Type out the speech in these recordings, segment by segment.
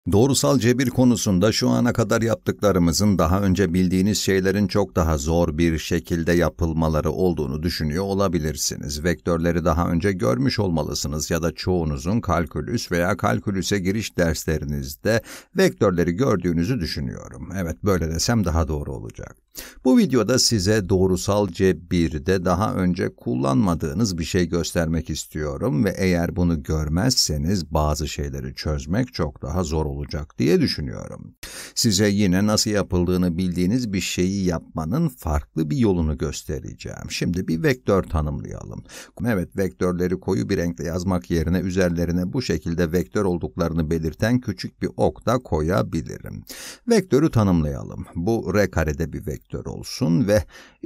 Doğrusal cebir konusunda şu ana kadar yaptıklarımızın daha önce bildiğiniz şeylerin çok daha zor bir şekilde yapılmaları olduğunu düşünüyor olabilirsiniz. Vektörleri daha önce görmüş olmalısınız ya da çoğunuzun kalkülüs veya kalkülüse giriş derslerinizde vektörleri gördüğünüzü düşünüyorum. Evet, böyle desem daha doğru olacak. Bu videoda size doğrusal cebirde daha önce kullanmadığınız bir şey göstermek istiyorum ve eğer bunu görmezseniz bazı şeyleri çözmek çok daha zor olacak diye düşünüyorum. Size yine nasıl yapıldığını bildiğiniz bir şeyi yapmanın farklı bir yolunu göstereceğim. Şimdi bir vektör tanımlayalım. Evet, vektörleri koyu bir renkle yazmak yerine üzerlerine bu şekilde vektör olduklarını belirten küçük bir ok da koyabilirim. Vektörü tanımlayalım. Bu r karede bir vektör olsun ve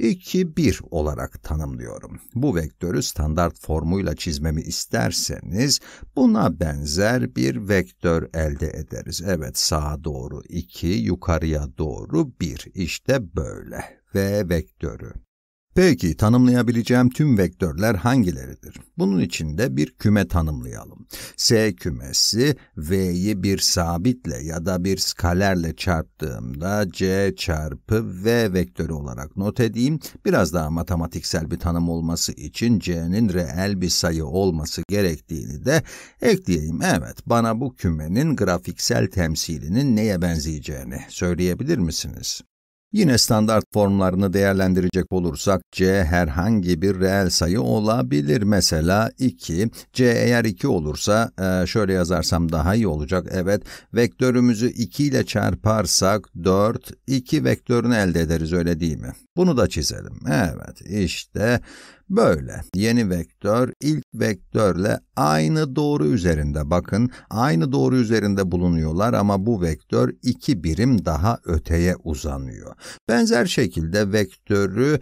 2, 1 olarak tanımlıyorum. Bu vektörü standart formuyla çizmemi isterseniz buna benzer bir vektör elde ederiz. Evet, sağa doğru 2, yukarıya doğru 1. İşte böyle. V vektörü. Peki, tanımlayabileceğim tüm vektörler hangileridir? Bunun için de bir küme tanımlayalım. S kümesi, V'yi bir sabitle ya da bir skalerle çarptığımda C çarpı V vektörü olarak not edeyim. Biraz daha matematiksel bir tanım olması için C'nin reel bir sayı olması gerektiğini de ekleyeyim. Evet, bana bu kümenin grafiksel temsilinin neye benzeyeceğini söyleyebilir misiniz? Yine standart formlarını değerlendirecek olursak C herhangi bir reel sayı olabilir. Mesela 2. C eğer 2 olursa şöyle yazarsam daha iyi olacak. Evet, vektörümüzü 2 ile çarparsak 4, 2 vektörünü elde ederiz, öyle değil mi? Bunu da çizelim. Evet, işte böyle. Yeni vektör ilk vektörle aynı doğru üzerinde. Bakın, aynı doğru üzerinde bulunuyorlar ama bu vektör 2 birim daha öteye uzanıyor. Benzer şekilde vektörü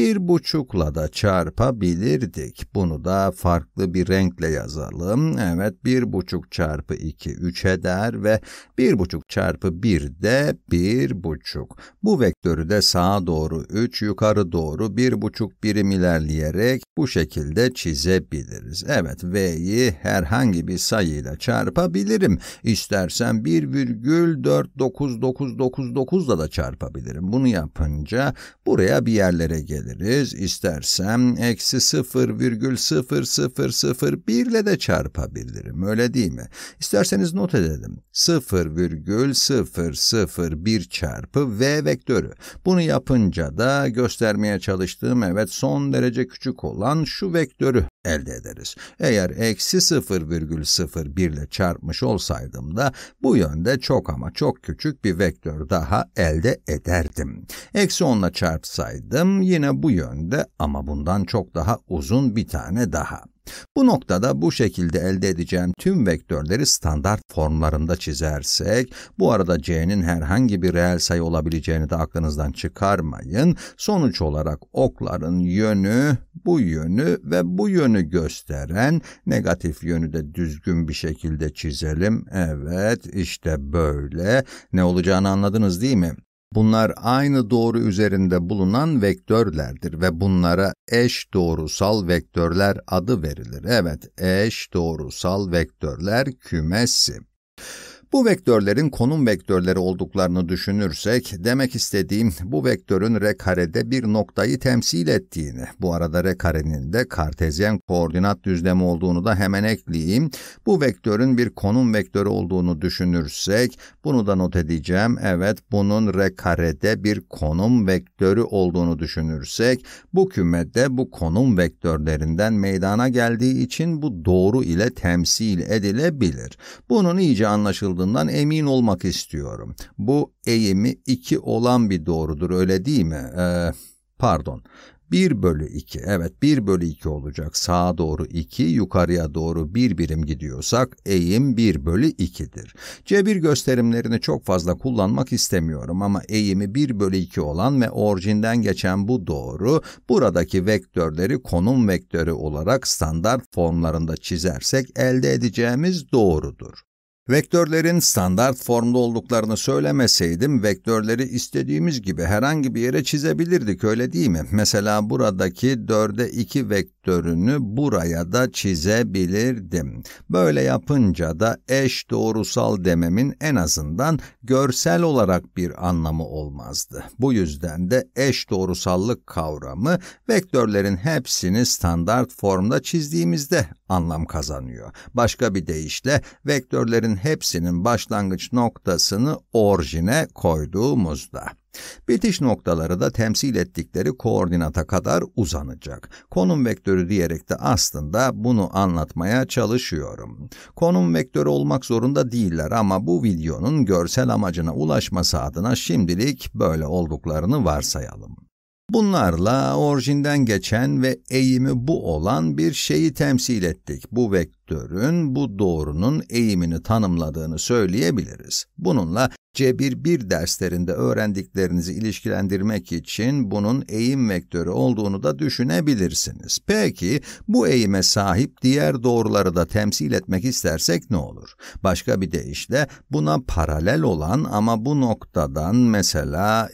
1,5'la da çarpabilirdik. Bunu da farklı bir renkle yazalım. Evet, 1,5 çarpı 2 3 eder ve 1,5 çarpı 1 de 1,5. Bu vektörü de sağa doğru 3, yukarı doğru 1,5 birim ilerleyerek bu şekilde çizebiliriz. Evet, V'yi herhangi bir sayıyla çarpabilirim. İstersen 1,49999 da çarpabilirim. Bunu yapınca buraya bir yerlere geliriz. İstersem eksi 0,0001 ile de çarpabilirim, öyle değil mi? İsterseniz not edelim. 0,001 çarpı V vektörü. Bunu yapınca da göstermeye çalıştığım evet son derece küçük olan şu vektörü elde ederiz. Eğer eksi 0,01 ile çarpmış olsaydım da bu yönde çok ama çok küçük bir vektör daha elde ederdim. Eksi 10 ile çarpsaydım yine bu yönde ama bundan çok daha uzun bir tane daha. Bu noktada bu şekilde elde edeceğim tüm vektörleri standart formlarında çizersek, bu arada C'nin herhangi bir reel sayı olabileceğini de aklınızdan çıkarmayın. Sonuç olarak okların yönü, bu yönü ve bu yönü gösteren negatif yönü de düzgün bir şekilde çizelim. Evet, işte böyle. Ne olacağını anladınız değil mi? Bunlar aynı doğru üzerinde bulunan vektörlerdir ve bunlara eş doğrusal vektörler adı verilir. Evet, eş doğrusal vektörler kümesi. Bu vektörlerin konum vektörleri olduklarını düşünürsek, demek istediğim bu vektörün r karede bir noktayı temsil ettiğini, bu arada r karenin de kartezyen koordinat düzlemi olduğunu da hemen ekleyeyim. Bu vektörün bir konum vektörü olduğunu düşünürsek, bunu da not edeceğim. Evet, bunun r karede bir konum vektörü olduğunu düşünürsek, bu kümede bu konum vektörlerinden meydana geldiği için bu doğru ile temsil edilebilir. Bunun iyice anlaşıldığını emin olmak istiyorum. Bu eğimi 2 olan bir doğrudur, öyle değil mi? Pardon. 1/2. Evet, 1/2 olacak. Sağa doğru 2, yukarıya doğru 1 birim gidiyorsak eğim 1/2'dir. Cebir gösterimlerini çok fazla kullanmak istemiyorum ama eğimi 1/2 olan ve orijinden geçen bu doğru, buradaki vektörleri konum vektörü olarak standart formlarında çizersek elde edeceğimiz doğrudur. Vektörlerin standart formda olduklarını söylemeseydim, vektörleri istediğimiz gibi herhangi bir yere çizebilirdik, öyle değil mi? Mesela buradaki 4'e 2 vektörü vektörünü buraya da çizebilirdim. Böyle yapınca da eş doğrusal dememin en azından görsel olarak bir anlamı olmazdı. Bu yüzden de eş doğrusallık kavramı vektörlerin hepsini standart formda çizdiğimizde anlam kazanıyor. Başka bir deyişle vektörlerin hepsinin başlangıç noktasını orijine koyduğumuzda. Bitiş noktaları da temsil ettikleri koordinata kadar uzanacak. Konum vektörü diyerek de aslında bunu anlatmaya çalışıyorum. Konum vektörü olmak zorunda değiller ama bu videonun görsel amacına ulaşması adına şimdilik böyle olduklarını varsayalım. Bunlarla orijinden geçen ve eğimi bu olan bir şeyi temsil ettik. Bu vektörün, bu doğrunun eğimini tanımladığını söyleyebiliriz. Bununla Cebir 1 derslerinde öğrendiklerinizi ilişkilendirmek için bunun eğim vektörü olduğunu da düşünebilirsiniz. Peki, bu eğime sahip diğer doğruları da temsil etmek istersek ne olur? Başka bir deyişle buna paralel olan ama bu noktadan mesela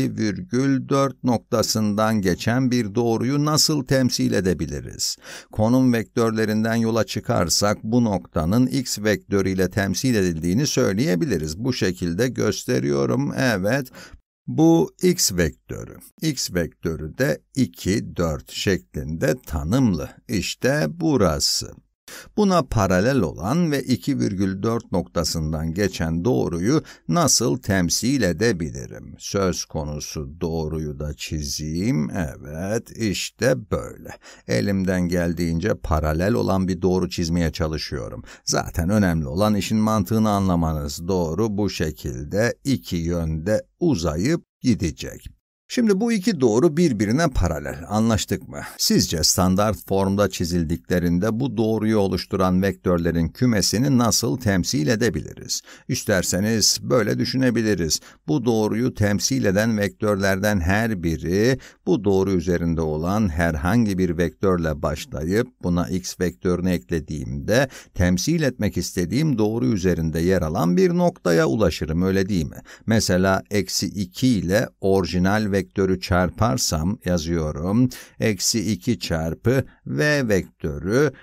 2,4 noktasından geçen bir doğruyu nasıl temsil edebiliriz? Konum vektörlerinden yola çıkarsak bu noktanın x vektörüyle temsil edildiğini söyleyebiliriz. Bu şekilde gösteriyorum. Evet, bu x vektörü. X vektörü de 2, 4 şeklinde tanımlı. İşte burası. Buna paralel olan ve 2,4 noktasından geçen doğruyu nasıl temsil edebilirim? Söz konusu doğruyu da çizeyim. Evet, işte böyle. Elimden geldiğince paralel olan bir doğru çizmeye çalışıyorum. Zaten önemli olan işin mantığını anlamanız. Doğru bu şekilde iki yönde uzayıp gidecek. Şimdi bu iki doğru birbirine paralel, anlaştık mı? Sizce standart formda çizildiklerinde bu doğruyu oluşturan vektörlerin kümesini nasıl temsil edebiliriz? İsterseniz böyle düşünebiliriz. Bu doğruyu temsil eden vektörlerden her biri, bu doğru üzerinde olan herhangi bir vektörle başlayıp buna x vektörünü eklediğimde, temsil etmek istediğim doğru üzerinde yer alan bir noktaya ulaşırım, öyle değil mi? Mesela -2 ile orijinal vektörü çarparsam yazıyorum. -2 çarpı v vektörü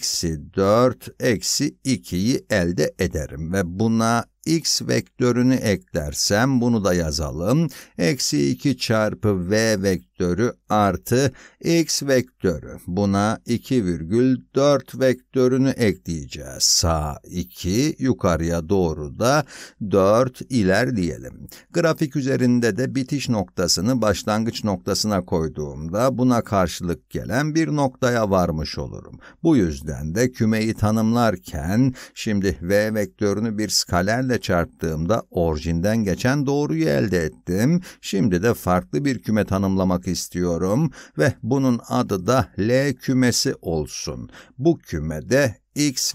-4 -2'yi elde ederim ve buna x vektörünü eklersem bunu da yazalım. -2 çarpı v vektörü artı x vektörü. Buna 2,4 vektörünü ekleyeceğiz. Sağ 2, yukarıya doğru da 4 ilerleyelim. Grafik üzerinde de bitiş noktasını başlangıç noktasına koyduğumda buna karşılık gelen bir noktaya varmış olurum. Bu yüzden de kümeyi tanımlarken şimdi v vektörünü bir skalerle çarptığımda orijinden geçen doğruyu elde ettim. Şimdi de farklı bir küme tanımlamak istiyorum ve bunun adı da L kümesi olsun. Bu kümede x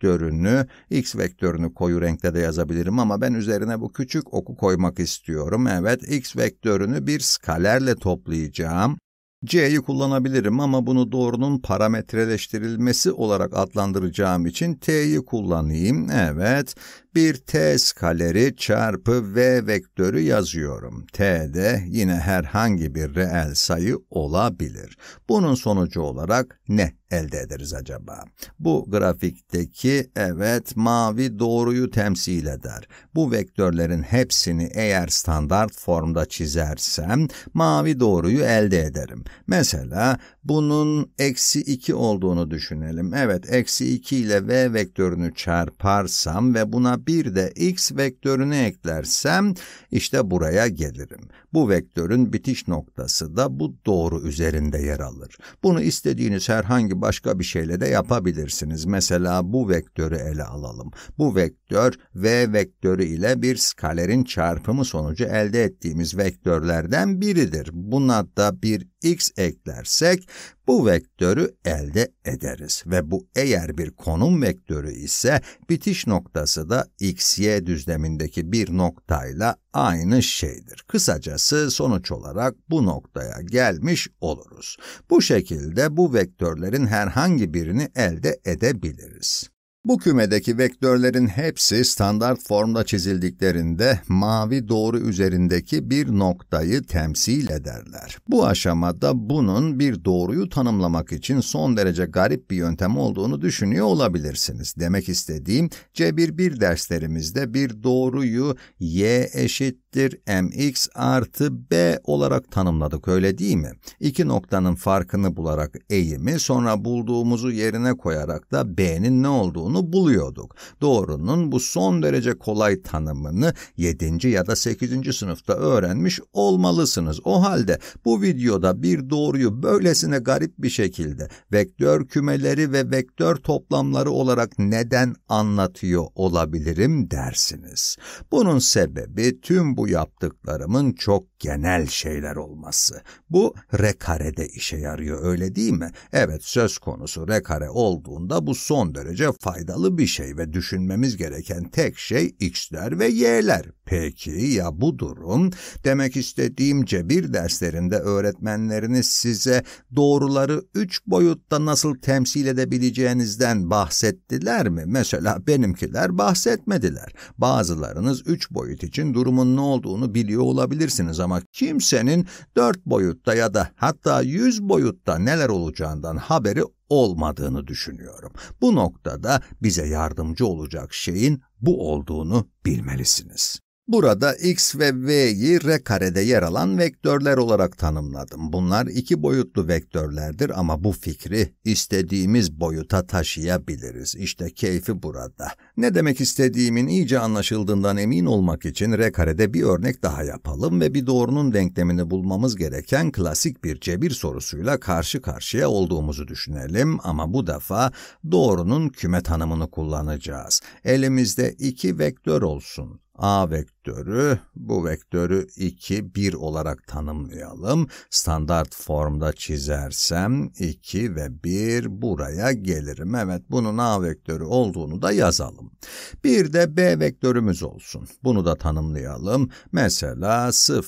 vektörünü koyu renkte de yazabilirim ama ben üzerine bu küçük oku koymak istiyorum. Evet, x vektörünü bir skalerle toplayacağım. C'yi kullanabilirim ama bunu doğrunun parametreleştirilmesi olarak adlandıracağım için T'yi kullanayım. Evet, bir T skaleri çarpı V vektörü yazıyorum. T de yine herhangi bir reel sayı olabilir. Bunun sonucu olarak ne elde ederiz acaba? Bu grafikteki mavi doğruyu temsil eder. Bu vektörlerin hepsini eğer standart formda çizersem mavi doğruyu elde ederim. Mesela bunun -2 olduğunu düşünelim. Evet, -2 ile v vektörünü çarparsam ve buna bir de x vektörünü eklersem işte buraya gelirim. Bu vektörün bitiş noktası da bu doğru üzerinde yer alır. Bunu istediğiniz herhangi başka bir şeyle de yapabilirsiniz. Mesela bu vektörü ele alalım. Bu vektör v vektörü ile bir skalerin çarpımı sonucu elde ettiğimiz vektörlerden biridir. Buna da bir x eklersek bu vektörü elde ederiz ve bu eğer bir konum vektörü ise bitiş noktası da x-y düzlemindeki bir noktayla aynı şeydir. Kısacası sonuç olarak bu noktaya gelmiş oluruz. Bu şekilde bu vektörlerin herhangi birini elde edebiliriz. Bu kümedeki vektörlerin hepsi standart formda çizildiklerinde mavi doğru üzerindeki bir noktayı temsil ederler. Bu aşamada bunun bir doğruyu tanımlamak için son derece garip bir yöntem olduğunu düşünüyor olabilirsiniz. Demek istediğim, Cebir 1 derslerimizde bir doğruyu y eşittir mx artı b olarak tanımladık, öyle değil mi? İki noktanın farkını bularak eğimi, sonra bulduğumuzu yerine koyarak da b'nin ne olduğunu buluyorduk. Doğrunun bu son derece kolay tanımını 7. ya da 8. sınıfta öğrenmiş olmalısınız. O halde bu videoda bir doğruyu böylesine garip bir şekilde vektör kümeleri ve vektör toplamları olarak neden anlatıyor olabilirim dersiniz. Bunun sebebi tüm bu yaptıklarımın çok genel şeyler olması. Bu R karede işe yarıyor, öyle değil mi? Evet, söz konusu R kare olduğunda bu son derece faydalı bir şey ve düşünmemiz gereken tek şey x'ler ve y'ler. Peki ya bu durum? Demek istediğim, Cebir derslerinde öğretmenleriniz size doğruları 3 boyutta nasıl temsil edebileceğinizden bahsettiler mi? Mesela benimkiler bahsetmediler. Bazılarınız 3 boyut için durumun ne olduğunu biliyor olabilirsiniz ama kimsenin 4 boyutta ya da hatta 100 boyutta neler olacağından haberi olmadığını düşünüyorum. Bu noktada bize yardımcı olacak şeyin bu olduğunu bilmelisiniz. Burada x ve v'yi R karede yer alan vektörler olarak tanımladım. Bunlar 2 boyutlu vektörlerdir ama bu fikri istediğimiz boyuta taşıyabiliriz. İşte keyfi burada. Ne demek istediğimin iyice anlaşıldığından emin olmak için R karede bir örnek daha yapalım ve bir doğrunun denklemini bulmamız gereken klasik bir cebir sorusuyla karşı karşıya olduğumuzu düşünelim ama bu defa doğrunun küme tanımını kullanacağız. Elimizde 2 vektör olsun. A vektörü, bu vektörü 2, 1 olarak tanımlayalım. Standart formda çizersem 2 ve 1 buraya gelirim. Evet, bunun A vektörü olduğunu da yazalım. Bir de B vektörümüz olsun. Bunu da tanımlayalım. Mesela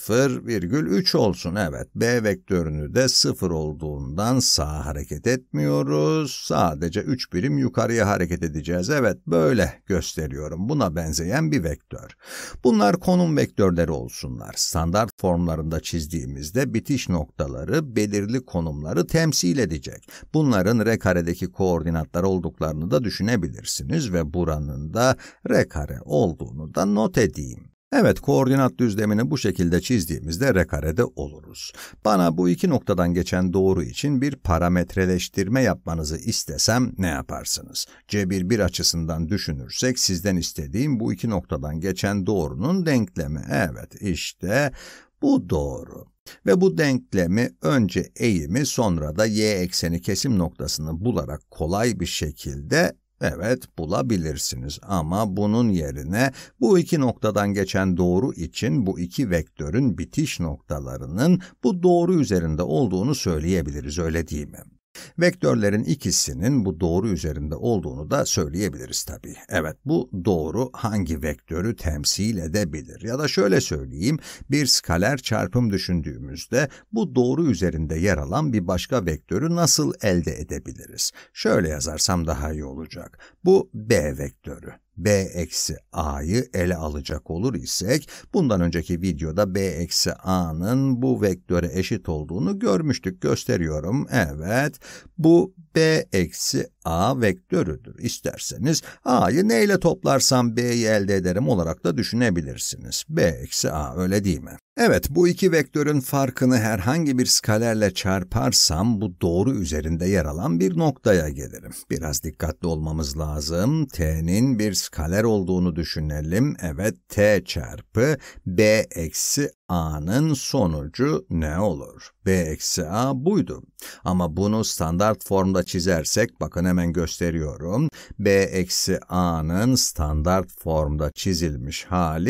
0,3 olsun. Evet, B vektörünü de 0 olduğundan sağa hareket etmiyoruz. Sadece 3 birim yukarıya hareket edeceğiz. Evet, böyle gösteriyorum. Buna benzeyen bir vektör. Bunlar konum vektörleri olsunlar. Standart formlarında çizdiğimizde bitiş noktaları belirli konumları temsil edecek. Bunların R karedeki koordinatlar olduklarını da düşünebilirsiniz ve buranın da R kare olduğunu da not edeyim. Evet, koordinat düzlemini bu şekilde çizdiğimizde R karede oluruz. Bana bu iki noktadan geçen doğru için bir parametreleştirme yapmanızı istesem ne yaparsınız? Cebir 1 açısından düşünürsek sizden istediğim bu iki noktadan geçen doğrunun denklemi. Evet, işte bu doğru. Ve bu denklemi önce eğimi sonra da y ekseni kesim noktasını bularak kolay bir şekilde bulabilirsiniz ama bunun yerine bu iki noktadan geçen doğru için bu iki vektörün bitiş noktalarının bu doğru üzerinde olduğunu söyleyebiliriz, öyle değil mi? Vektörlerin ikisinin bu doğru üzerinde olduğunu da söyleyebiliriz tabii. Evet, bu doğru hangi vektörü temsil edebilir? Ya da şöyle söyleyeyim, bir skaler çarpım düşündüğümüzde bu doğru üzerinde yer alan bir başka vektörü nasıl elde edebiliriz? Şöyle yazarsam daha iyi olacak. Bu B vektörü. B eksi A'yı ele alacak olur isek, bundan önceki videoda B eksi A'nın bu vektöre eşit olduğunu görmüştük, gösteriyorum. Evet, bu B eksi A vektörüdür. İsterseniz A'yı neyle toplarsam B'yi elde ederim olarak da düşünebilirsiniz. B eksi A, öyle değil mi? Evet, bu iki vektörün farkını herhangi bir skalerle çarparsam bu doğru üzerinde yer alan bir noktaya gelirim. Biraz dikkatli olmamız lazım. T'nin bir skaler olduğunu düşünelim. Evet, T çarpı B eksi A'nın sonucu ne olur? B eksi A buydu. Ama bunu standart formda çizersek, bakın hemen gösteriyorum. B eksi A'nın standart formda çizilmiş hali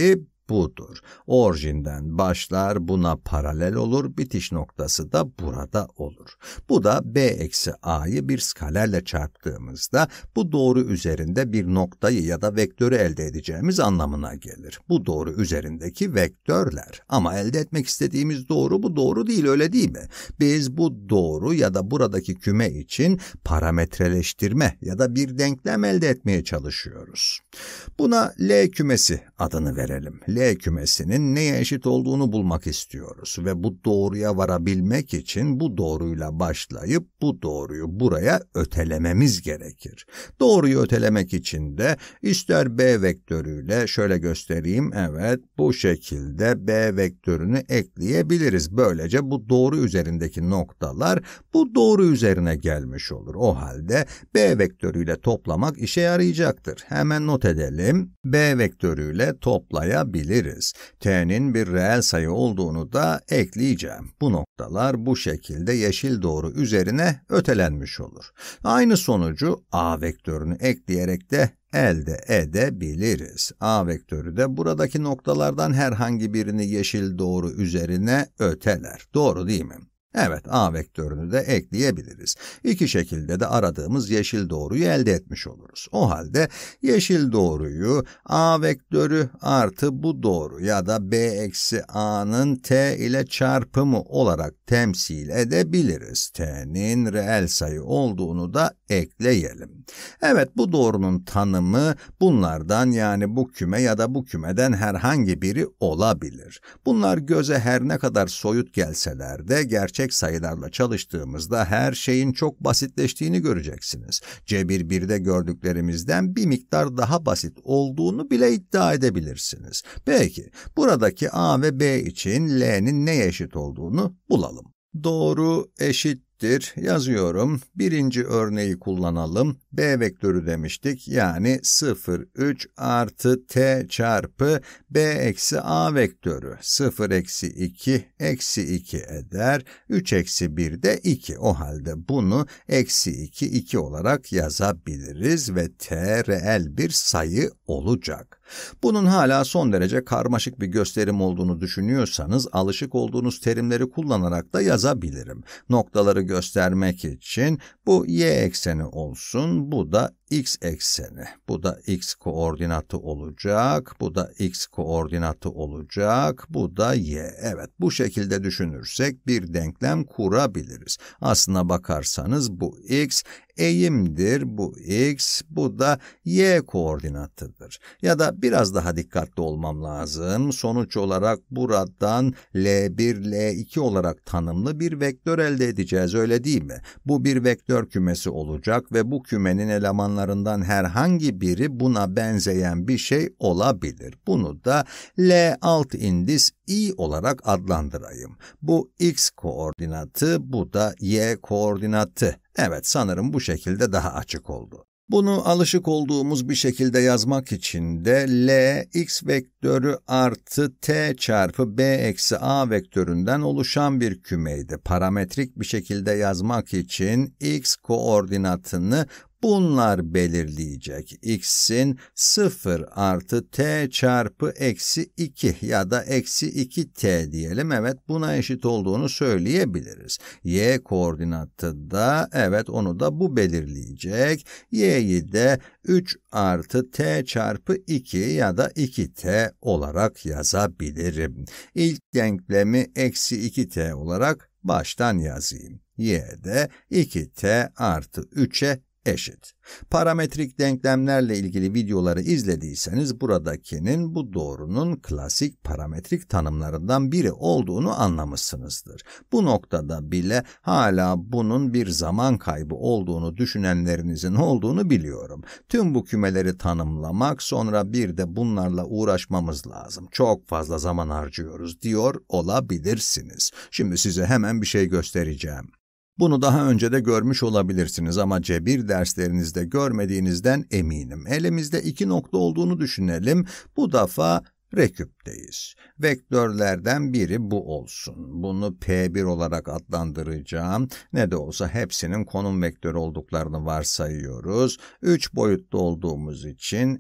budur. Orijinden başlar, buna paralel olur, bitiş noktası da burada olur. Bu da b eksi a'yı bir skalerle çarptığımızda bu doğru üzerinde bir noktayı ya da vektörü elde edeceğimiz anlamına gelir. Bu doğru üzerindeki vektörler. Ama elde etmek istediğimiz doğru bu doğru değil, öyle değil mi? Biz bu doğru ya da buradaki küme için parametreleştirme ya da bir denklem elde etmeye çalışıyoruz. Buna L kümesi adını verelim. L kümesinin neye eşit olduğunu bulmak istiyoruz ve bu doğruya varabilmek için bu doğruyla başlayıp bu doğruyu buraya ötelememiz gerekir. Doğruyu ötelemek için de ister B vektörüyle şöyle göstereyim, evet bu şekilde B vektörünü ekleyebiliriz. Böylece bu doğru üzerindeki noktalar bu doğru üzerine gelmiş olur. O halde B vektörüyle toplamak işe yarayacaktır. Hemen not edelim. B vektörüyle toplayabiliriz. T'nin bir reel sayı olduğunu da ekleyeceğim. Bu noktalar bu şekilde yeşil doğru üzerine ötelenmiş olur. Aynı sonucu A vektörünü ekleyerek de elde edebiliriz. A vektörü de buradaki noktalardan herhangi birini yeşil doğru üzerine öteler. Doğru değil mi? Evet, A vektörünü de ekleyebiliriz. İki şekilde de aradığımız yeşil doğruyu elde etmiş oluruz. O halde yeşil doğruyu A vektörü artı bu doğru ya da B eksi A'nın T ile çarpımı olarak temsil edebiliriz. T'nin reel sayı olduğunu da ekleyelim. Evet, bu doğrunun tanımı bunlardan, yani bu küme ya da bu kümeden herhangi biri olabilir. Bunlar göze her ne kadar soyut gelseler de gerçek sayılarla çalıştığımızda her şeyin çok basitleştiğini göreceksiniz. Cebir 1'de gördüklerimizden bir miktar daha basit olduğunu bile iddia edebilirsiniz. Peki, buradaki A ve B için L'nin neye eşit olduğunu bulalım. Doğru eşittir yazıyorum. Birinci örneği kullanalım. B vektörü demiştik. Yani 0, 3 artı T çarpı B eksi A vektörü. 0 eksi 2 eksi 2 eder. 3 eksi 1 de 2. O halde bunu eksi 2, 2 olarak yazabiliriz ve T reel bir sayı olacak. Bunun hala son derece karmaşık bir gösterim olduğunu düşünüyorsanız alışık olduğunuz terimleri kullanarak da yazabilirim. Noktaları göstermek için bu y ekseni olsun, bu da x ekseni. Bu da x koordinatı olacak, bu da x koordinatı olacak, bu da y. Evet, bu şekilde düşünürsek bir denklem kurabiliriz. Aslına bakarsanız bu x eğimdir, bu x, bu da y koordinatıdır. Ya da biraz daha dikkatli olmam lazım. Sonuç olarak buradan L1, L2 olarak tanımlı bir vektör elde edeceğiz, öyle değil mi? Bu bir vektör kümesi olacak ve bu kümenin elemanlarından herhangi biri buna benzeyen bir şey olabilir. Bunu da L alt indis i olarak adlandırayım. Bu x koordinatı, bu da y koordinatı. Evet, sanırım bu şekilde daha açık oldu. Bunu alışık olduğumuz bir şekilde yazmak için de L, x vektörü artı t çarpı b eksi a vektöründen oluşan bir kümeydi. Parametrik bir şekilde yazmak için x koordinatını bunlar belirleyecek. X'in 0 artı t çarpı eksi 2 ya da eksi 2t diyelim. Evet, buna eşit olduğunu söyleyebiliriz. Y koordinatı da, evet, onu da bu belirleyecek. Y'yi de 3 artı t çarpı 2 ya da 2t olarak yazabilirim. İlk denklemi eksi 2t olarak baştan yazayım. Y de 2t artı 3'e eşit. Parametrik denklemlerle ilgili videoları izlediyseniz buradakinin bu doğrunun klasik parametrik tanımlarından biri olduğunu anlamışsınızdır. Bu noktada bile hala bunun bir zaman kaybı olduğunu düşünenlerinizin olduğunu biliyorum. Tüm bu kümeleri tanımlamak, sonra bir de bunlarla uğraşmamız lazım. Çok fazla zaman harcıyoruz diyor olabilirsiniz. Şimdi size hemen bir şey göstereceğim. Bunu daha önce de görmüş olabilirsiniz ama cebir derslerinizde görmediğinizden eminim. Elimizde iki nokta olduğunu düşünelim. Bu defa Reküpteyiz. Vektörlerden biri bu olsun. Bunu P1 olarak adlandıracağım. Ne de olsa hepsinin konum vektörü olduklarını varsayıyoruz. 3 boyutlu olduğumuz için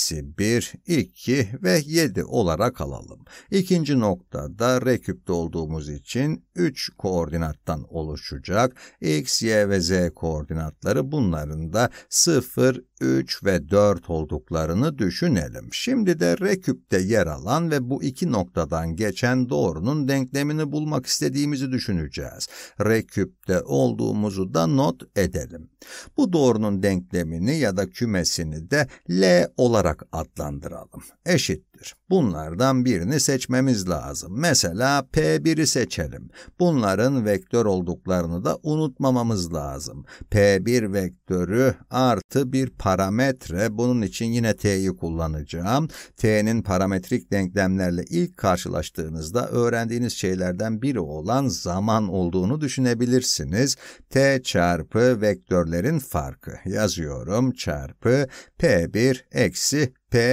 -1, 2 ve 7 olarak alalım. İkinci noktada reküpte olduğumuz için 3 koordinattan oluşacak. X, Y ve Z koordinatları, bunların da 0, 3 ve 4 olduklarını düşünelim. Şimdi de reküpte yer alan ve bu iki noktadan geçen doğrunun denklemini bulmak istediğimizi düşüneceğiz. Reküpte olduğumuzu da not edelim. Bu doğrunun denklemini ya da kümesini de L olarak adlandıralım. Eşittir. Bunlardan birini seçmemiz lazım. Mesela P1'i seçelim. Bunların vektör olduklarını da unutmamamız lazım. P1 vektörü artı bir parametre. Bunun için yine T'yi kullanacağım. T'nin parametrik denklemlerle ilk karşılaştığınızda öğrendiğiniz şeylerden biri olan zaman olduğunu düşünebilirsiniz. T çarpı vektörlerin farkı. Yazıyorum, çarpı P1 eksi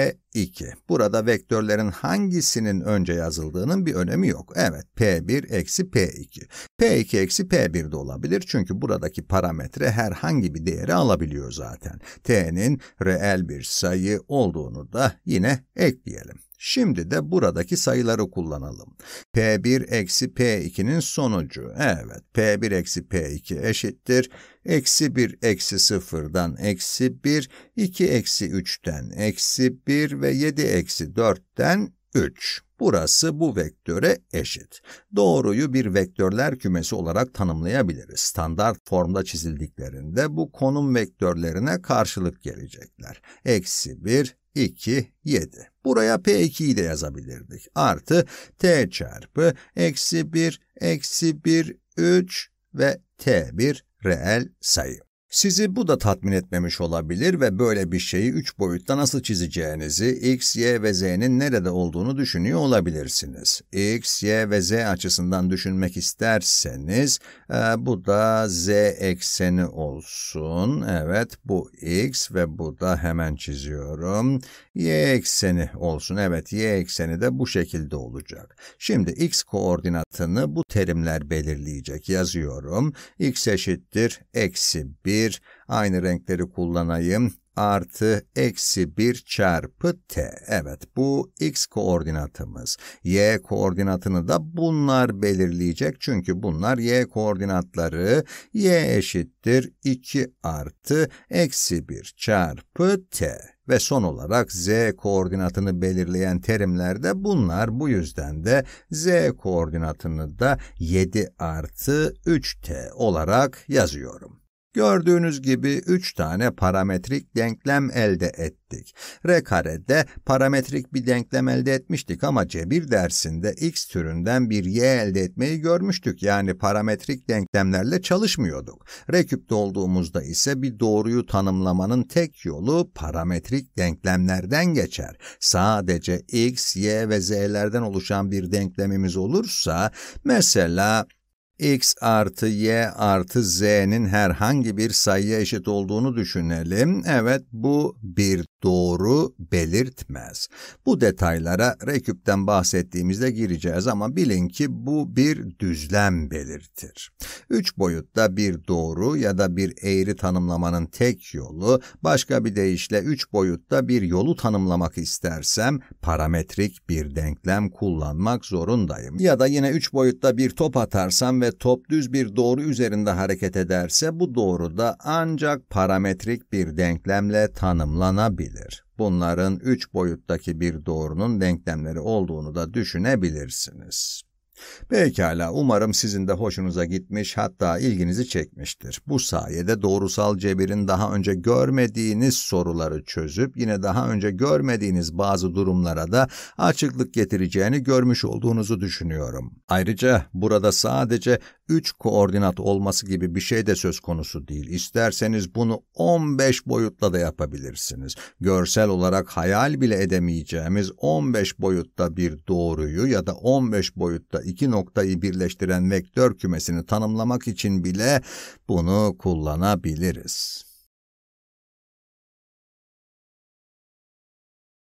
P2. Burada vektörlerin hangisinin önce yazıldığının bir önemi yok. Evet, P1 eksi P2. P2 eksi P1 de olabilir çünkü buradaki parametre herhangi bir değeri alabiliyor zaten. T'nin reel bir sayı olduğunu da yine ekleyelim. Şimdi de buradaki sayıları kullanalım. P1 eksi P2'nin sonucu. Evet, P1 eksi P2 eşittir. Eksi 1 eksi 0'dan eksi 1, 2 eksi 3'ten eksi 1 ve 7 eksi 4'ten 3. Burası bu vektöre eşit. Doğruyu bir vektörler kümesi olarak tanımlayabiliriz. Standart formda çizildiklerinde bu konum vektörlerine karşılık gelecekler. Eksi 1, 2, 7. Buraya P2'yi de yazabilirdik. Artı T çarpı eksi 1, eksi 1, 3 ve T1 reel sayı. Sizi bu da tatmin etmemiş olabilir ve böyle bir şeyi 3 boyutta nasıl çizeceğinizi, x, y ve z'nin nerede olduğunu düşünüyor olabilirsiniz. X, y ve z açısından düşünmek isterseniz, bu da z ekseni olsun. Evet, bu x ve bu da hemen çiziyorum. Y ekseni olsun. Evet, y ekseni de bu şekilde olacak. Şimdi x koordinatını bu terimler belirleyecek. Yazıyorum. X eşittir eksi 1. Aynı renkleri kullanayım. Artı eksi 1 çarpı t. Evet, bu x koordinatımız. Y koordinatını da bunlar belirleyecek. Çünkü bunlar y koordinatları. Y eşittir 2 artı eksi 1 çarpı t. Ve son olarak z koordinatını belirleyen terimler de bunlar. Bu yüzden de z koordinatını da 7 artı 3t olarak yazıyorum. Gördüğünüz gibi 3 tane parametrik denklem elde ettik. R-kare'de parametrik bir denklem elde etmiştik ama cebir dersinde x türünden bir y elde etmeyi görmüştük. Yani parametrik denklemlerle çalışmıyorduk. R-küpte olduğumuzda ise bir doğruyu tanımlamanın tek yolu parametrik denklemlerden geçer. Sadece x, y ve z'lerden oluşan bir denklemimiz olursa, mesela x artı y artı z'nin herhangi bir sayıya eşit olduğunu düşünelim. Evet, bu bir doğru belirtmez. Bu detaylara R-küpten bahsettiğimizde gireceğiz ama bilin ki bu bir düzlem belirtir. 3 boyutta bir doğru ya da bir eğri tanımlamanın tek yolu, başka bir deyişle 3 boyutta bir yolu tanımlamak istersem parametrik bir denklem kullanmak zorundayım. Ya da yine 3 boyutta bir top atarsam ve top düz bir doğru üzerinde hareket ederse bu doğru da ancak parametrik bir denklemle tanımlanabilir. Bunların 3 boyuttaki bir doğrunun denklemleri olduğunu da düşünebilirsiniz. Pekala, umarım sizin de hoşunuza gitmiş, hatta ilginizi çekmiştir. Bu sayede doğrusal cebirin daha önce görmediğiniz soruları çözüp yine daha önce görmediğiniz bazı durumlara da açıklık getireceğini görmüş olduğunuzu düşünüyorum. Ayrıca burada sadece 3 koordinat olması gibi bir şey de söz konusu değil. İsterseniz bunu 15 boyutla da yapabilirsiniz. Görsel olarak hayal bile edemeyeceğimiz 15 boyutta bir doğruyu ya da 15 boyutta iki noktayı birleştiren vektör kümesini tanımlamak için bile bunu kullanabiliriz.